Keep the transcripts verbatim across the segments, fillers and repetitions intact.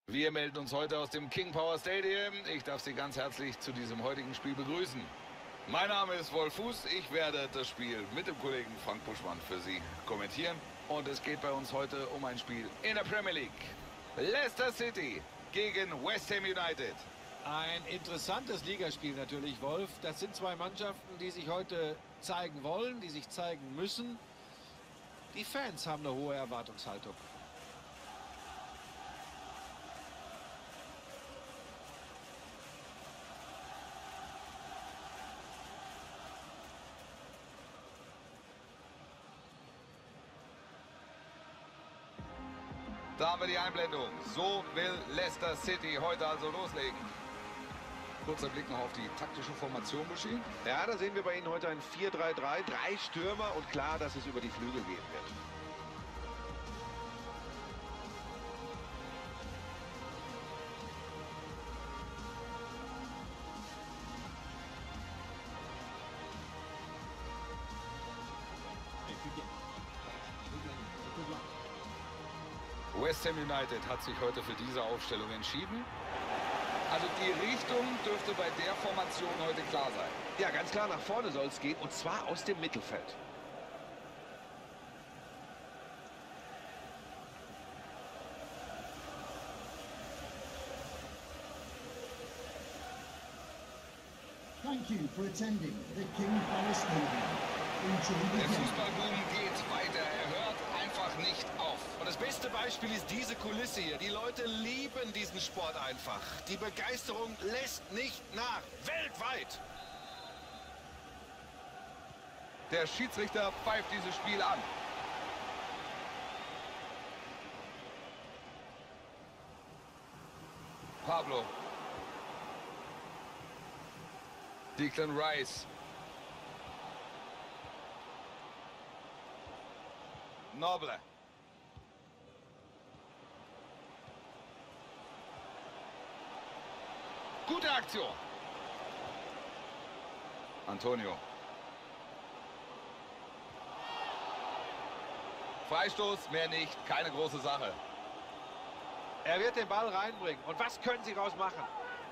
Wir melden uns heute aus dem King Power Stadium. Ich darf Sie ganz herzlich zu diesem heutigen Spiel begrüßen. Mein Name ist Wolf Fuß. Ich werde das Spiel mit dem Kollegen Frank Buschmann für Sie kommentieren. Und es geht bei uns heute um ein Spiel in der Premier League. Leicester City gegen West Ham United. Ein interessantes Ligaspiel natürlich, Wolf. Das sind zwei Mannschaften, die sich heute zeigen wollen, die sich zeigen müssen. Die Fans haben eine hohe Erwartungshaltung. Da haben wir die Einblendung. So will Leicester City heute also loslegen. Kurzer Blick noch auf die taktische Formation, Buschi. Ja, da sehen wir bei Ihnen heute ein vier drei drei, drei Stürmer und klar, dass es über die Flügel gehen wird. West Ham United hat sich heute für diese Aufstellung entschieden. Also die Richtung dürfte bei der Formation heute klar sein. Ja, ganz klar, nach vorne soll es gehen und zwar aus dem Mittelfeld. Thank you for attending the King Power Stadium. Enjoy the Der game. Fußballboom geht weiter. Er hört einfach nicht auf. Und das beste Beispiel ist diese Kulisse hier. Die Leute lieben diesen Sport einfach. Die Begeisterung lässt nicht nach. Weltweit. Der Schiedsrichter pfeift dieses Spiel an. Pablo. Declan Rice. Noble. Gute Aktion. Antonio. Freistoß, mehr nicht, keine große Sache. Er wird den Ball reinbringen. Und was können sie daraus machen?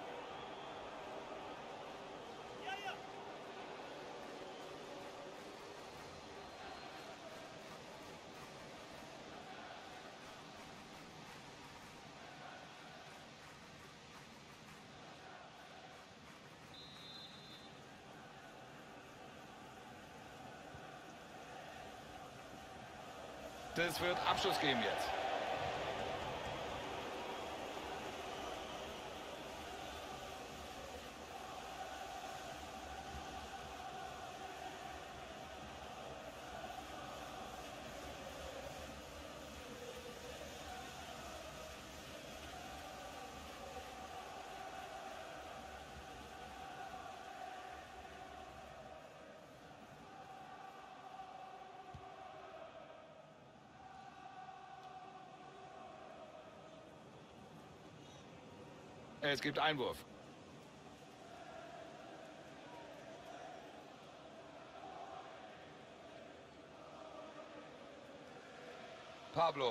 Das wird Abschluss geben jetzt. Es gibt Einwurf. Pablo.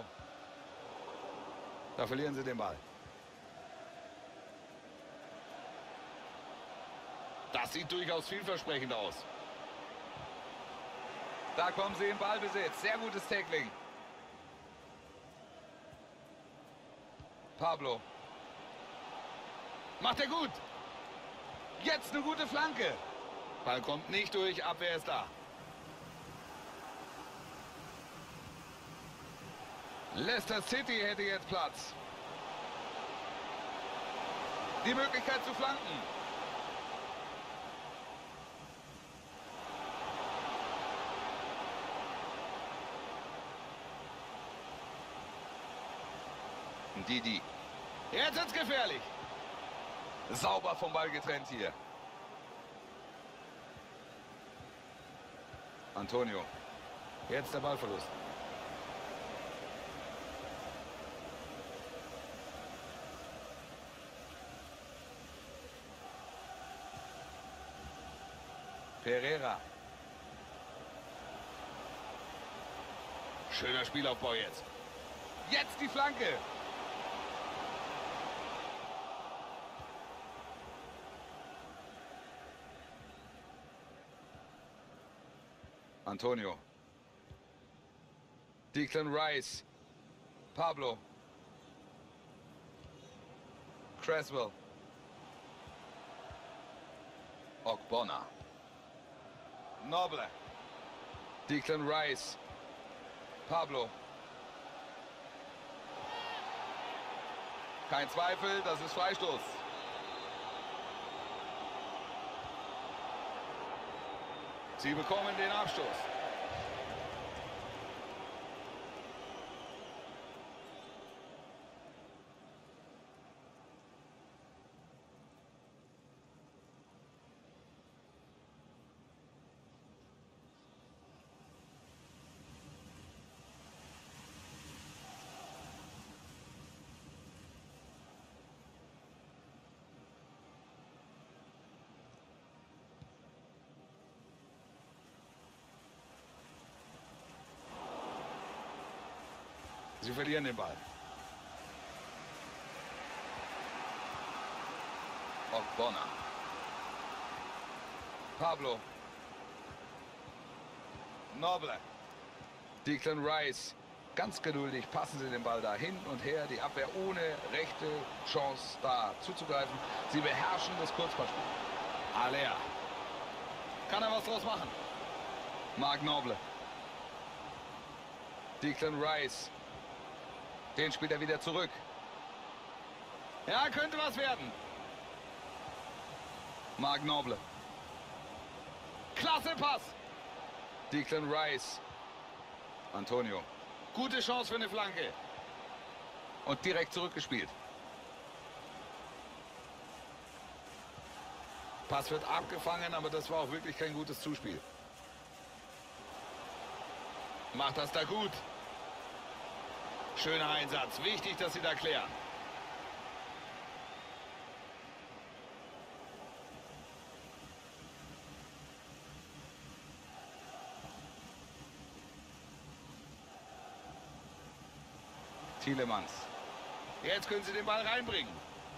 Da verlieren sie den Ball. Das sieht durchaus vielversprechend aus. Da kommen sie in Ballbesitz. Sehr gutes Tackling. Pablo. Macht er gut. Jetzt eine gute Flanke. Ball kommt nicht durch, Abwehr ist da. Leicester City hätte jetzt Platz. Die Möglichkeit zu flanken. Didi. Jetzt wird's gefährlich. Sauber vom Ball getrennt hier. Antonio. Jetzt der Ballverlust. Pereira. Schöner Spielaufbau jetzt. Jetzt die Flanke. Antonio. Declan Rice. Pablo. Creswell. Ogbonna. Noble. Declan Rice. Pablo. Kein Zweifel, das ist Freistoß. Sie bekommen den Abstoß. Sie verlieren den Ball. Ogbonna. Pablo. Noble. Declan Rice. Ganz geduldig passen sie den Ball da hin und her. Die Abwehr ohne rechte Chance da zuzugreifen. Sie beherrschen das Kurzballspiel. Alea. Kann er was draus machen? Marc Noble. Declan Rice. Den spielt er wieder zurück. Ja, könnte was werden. Marc Noble. Klasse Pass. Declan Rice. Antonio. Gute Chance für eine Flanke. Und direkt zurückgespielt. Pass wird abgefangen, aber das war auch wirklich kein gutes Zuspiel. Macht das da gut. Schöner Einsatz. Wichtig, dass sie da klären. Tielemans. Jetzt können sie den Ball reinbringen.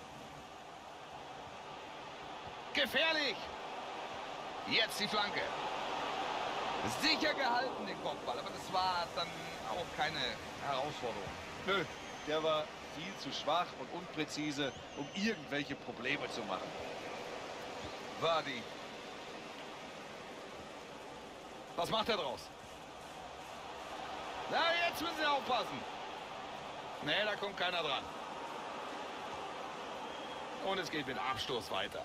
Gefährlich. Jetzt die Flanke. Sicher gehalten, den Kopfball. Aber das war dann auch keine Herausforderung. Nö, der war viel zu schwach und unpräzise, um irgendwelche Probleme zu machen. Vardy. Was macht er draus? Na, jetzt müssen sie aufpassen. Nee, da kommt keiner dran. Und es geht mit Abstoß weiter.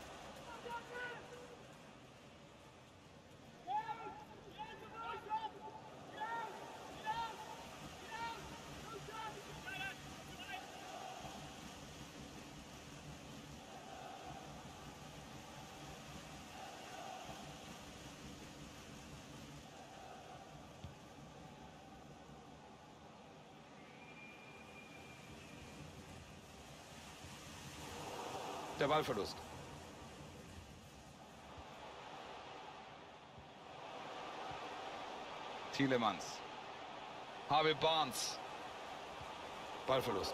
Der Ballverlust. Tielemans. Harvey Barnes. Ballverlust.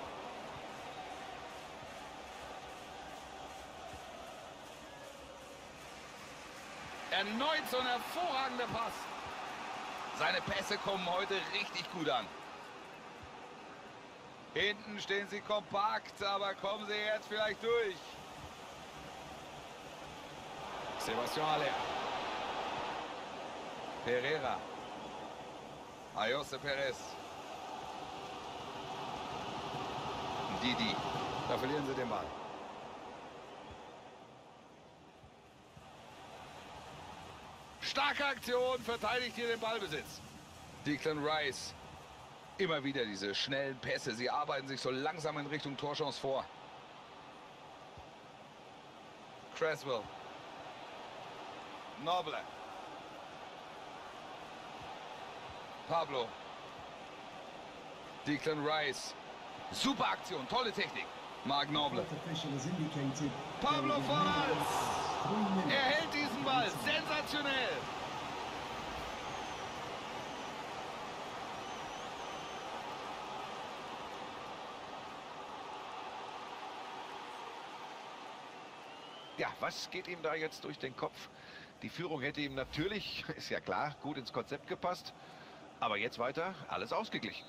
Erneut so ein hervorragender Pass. Seine Pässe kommen heute richtig gut an. Hinten stehen sie kompakt, aber kommen sie jetzt vielleicht durch. Sebastian Haller. Pereira. Ayose Perez. Didi. Da verlieren sie den Ball. Starke Aktion, verteidigt hier den Ballbesitz. Declan Rice. Immer wieder diese schnellen Pässe. Sie arbeiten sich so langsam in Richtung Torchance vor. Creswell. Noble. Pablo. Declan Rice. Super Aktion, tolle Technik. Marc Noble. Pablo Fornals. Er hält diesen Ball. Sensationell. Ja, was geht ihm da jetzt durch den Kopf? Die Führung hätte ihm natürlich, ist ja klar, gut ins Konzept gepasst. Aber jetzt weiter, alles ausgeglichen.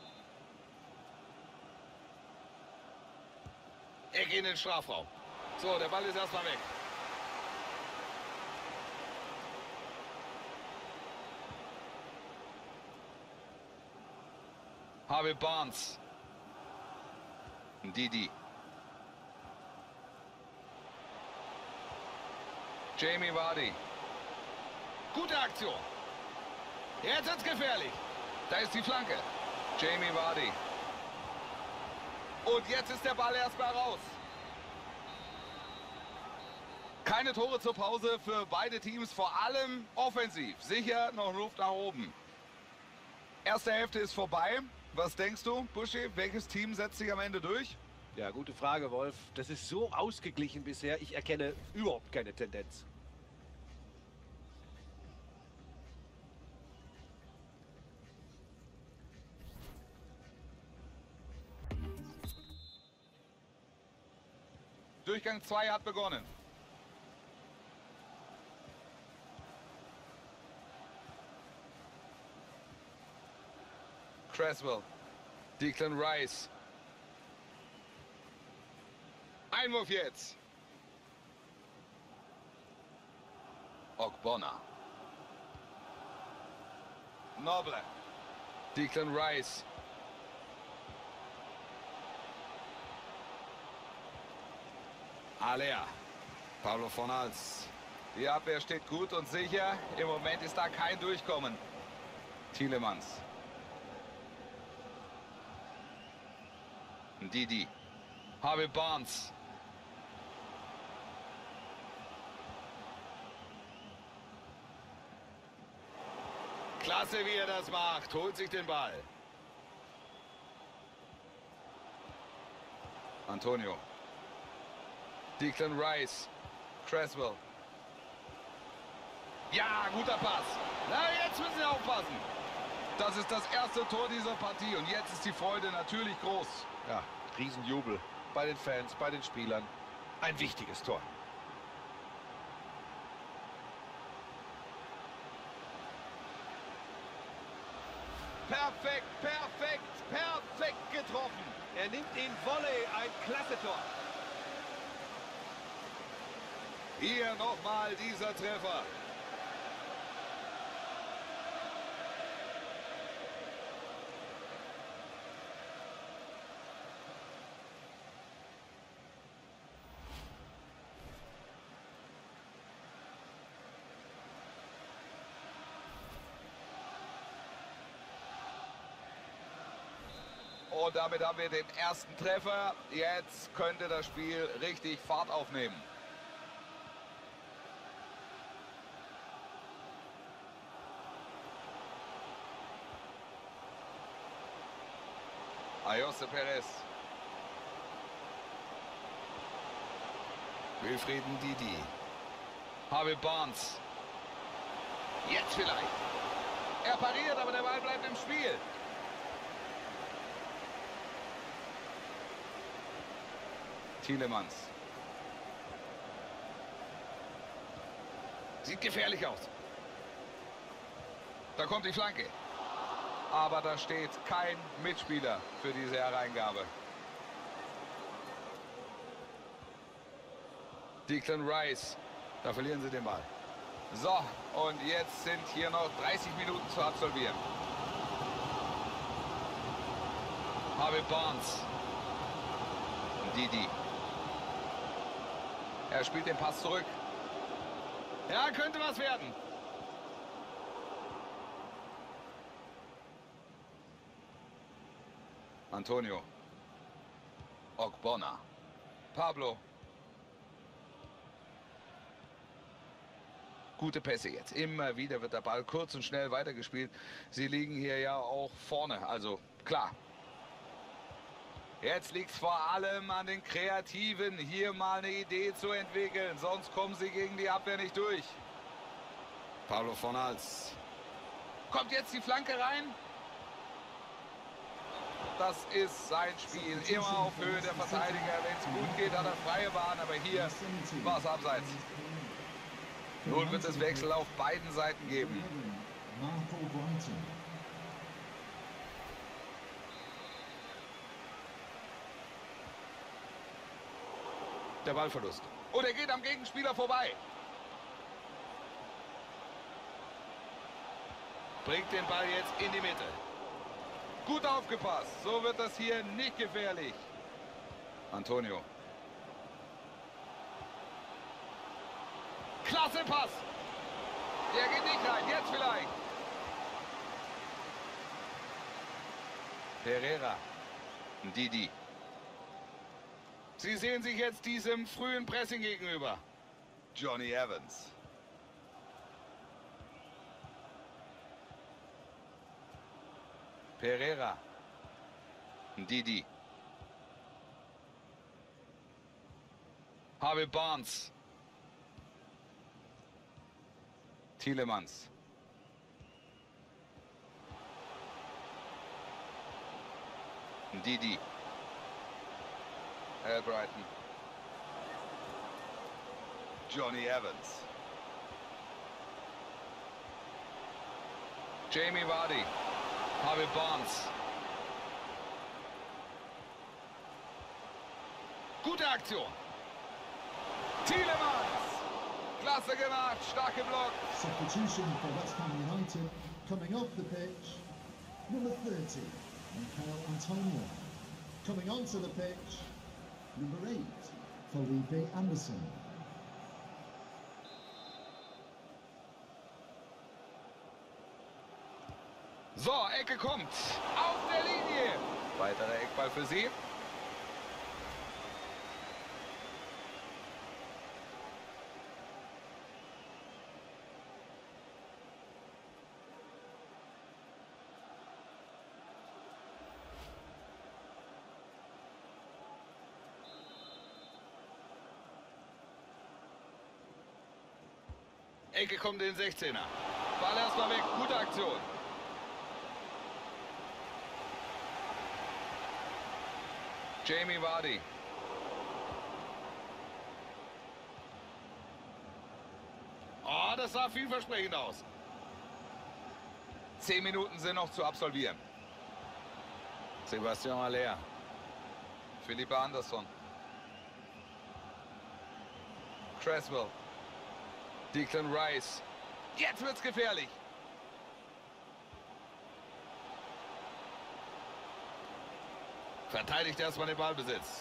Er geht in den Strafraum. So, der Ball ist erstmal weg. Harvey Barnes. Didi. Jamie Vardy. Gute Aktion. Jetzt wird's gefährlich. Da ist die Flanke. Jamie Vardy. Und jetzt ist der Ball erstmal raus. Keine Tore zur Pause für beide Teams, vor allem offensiv. Sicher noch Luft nach oben. Erste Hälfte ist vorbei. Was denkst du, Buschi? Welches Team setzt sich am Ende durch? Ja, gute Frage, Wolf. Das ist so ausgeglichen bisher. Ich erkenne überhaupt keine Tendenz. Durchgang zwei hat begonnen. Cresswell. Declan Rice. Einwurf jetzt. Ogbonna. Noble. Declan Rice. Alea. Pablo Fornals. Die Abwehr steht gut und sicher. Im Moment ist da kein Durchkommen. Tielemans. Didi. Harvey Barnes. Klasse, wie er das macht. Holt sich den Ball. Antonio. Declan Rice. Cresswell. Ja, guter Pass. Na, jetzt müssen Sie aufpassen. Das ist das erste Tor dieser Partie und jetzt ist die Freude natürlich groß. Ja, Riesenjubel bei den Fans, bei den Spielern. Ein wichtiges Tor. Perfekt, perfekt, perfekt getroffen. Er nimmt ihn Volley, ein klasse Tor. Hier nochmal dieser Treffer. Und damit haben wir den ersten Treffer. Jetzt könnte das Spiel richtig Fahrt aufnehmen. Ayose Perez. Wilfrieden Didi. Harvey Barnes. Jetzt vielleicht. Er pariert, aber der Ball bleibt im Spiel. Tielemans. Sieht gefährlich aus. Da kommt die Flanke. Aber da steht kein Mitspieler für diese Hereingabe. Declan Rice. Da verlieren sie den Ball. So, und jetzt sind hier noch dreißig Minuten zu absolvieren. Harvey Barnes. Didi. Er spielt den Pass zurück. Ja, könnte was werden. Antonio. Ogbonna. Pablo. Gute Pässe jetzt. Immer wieder wird der Ball kurz und schnell weitergespielt. Sie liegen hier ja auch vorne, also klar. Jetzt liegt es vor allem an den Kreativen, hier mal eine Idee zu entwickeln. Sonst kommen sie gegen die Abwehr nicht durch. Pablo Fornals. Kommt jetzt die Flanke rein? Das ist sein Spiel. Immer auf Höhe der Verteidiger. Wenn es gut geht, hat er freie Bahn. Aber hier war es abseits. Nun wird es Wechsel auf beiden Seiten geben. Mark Albrighton. Der Ballverlust. Und er geht am Gegenspieler vorbei. Bringt den Ball jetzt in die Mitte. Gut aufgepasst. So wird das hier nicht gefährlich. Antonio. Klasse Pass. Der geht nicht rein. Jetzt vielleicht. Pereira. Didi. Sie sehen sich jetzt diesem frühen Pressing gegenüber. Johnny Evans. Pereira. Didi. Harvey Barnes. Tielemans. Didi. Albrighton. Johnny Evans. Jamie Vardy. Harvey Barnes. Gute Aktion. Tielemans. Klasse gemacht. Starke Block. Substitution for West Ham United. Coming off the pitch, number thirty, Michael Antonio. Coming onto the pitch, number eight, Felipe Anderson. So, Ecke kommt. Auf der Linie. Weiterer Eckball für Sie. Ecke kommt in den sechzehner. Ball erstmal weg. Gute Aktion. Jamie Vardy. Oh, das sah vielversprechend aus. Zehn Minuten sind noch zu absolvieren. Sebastian Haller. Philippe Anderson. Cresswell. Declan Rice. Jetzt wird's gefährlich. Verteidigt erstmal den Ballbesitz.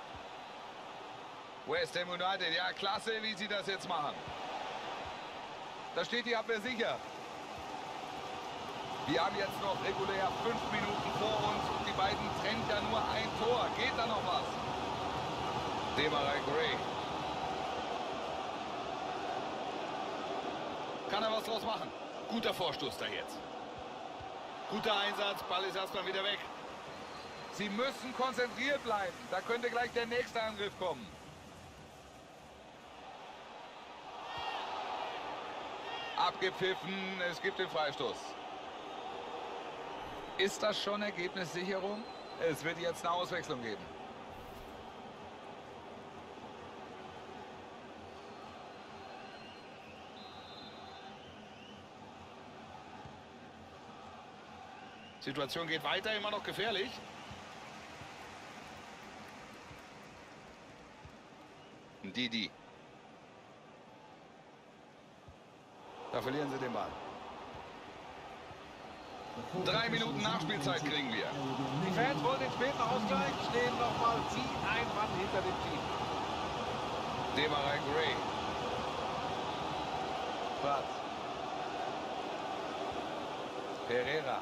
West Ham United. Ja, klasse, wie sie das jetzt machen. Da steht die Abwehr sicher. Wir haben jetzt noch regulär fünf Minuten vor uns und die beiden trennt ja nur ein Tor. Geht da noch was? Demarai Gray. Kann er was draus machen? Guter Vorstoß da jetzt. Guter Einsatz, Ball ist erstmal wieder weg. Sie müssen konzentriert bleiben. Da könnte gleich der nächste Angriff kommen. Abgepfiffen, es gibt den Freistoß. Ist das schon Ergebnissicherung? Es wird jetzt eine Auswechslung geben. Situation geht weiter, immer noch gefährlich. Didi. Da verlieren sie den Ball. Drei Minuten Nachspielzeit kriegen wir. Die Fans wollen den späten Ausgleich, stehen nochmal wie ein Mann hinter dem Team. Demarai Gray. Platz. Pereira.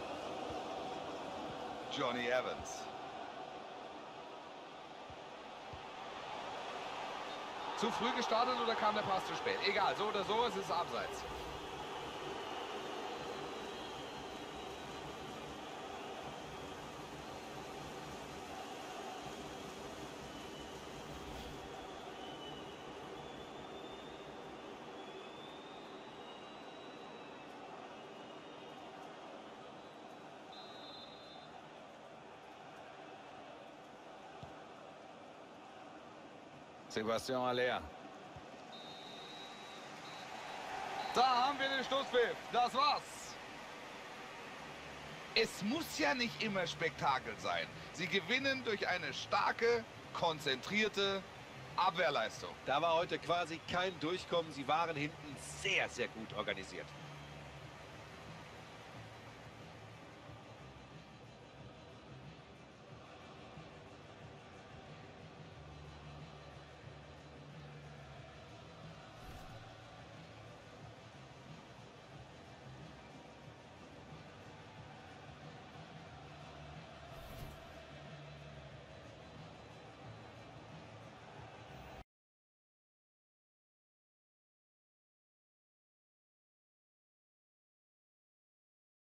Johnny Evans. Zu früh gestartet oder kam der Pass zu spät? Egal, so oder so, es ist abseits. Sebastian Haller. Da haben wir den Schlusspfiff. Das war's. Es muss ja nicht immer Spektakel sein. Sie gewinnen durch eine starke, konzentrierte Abwehrleistung. Da war heute quasi kein Durchkommen. Sie waren hinten sehr, sehr gut organisiert.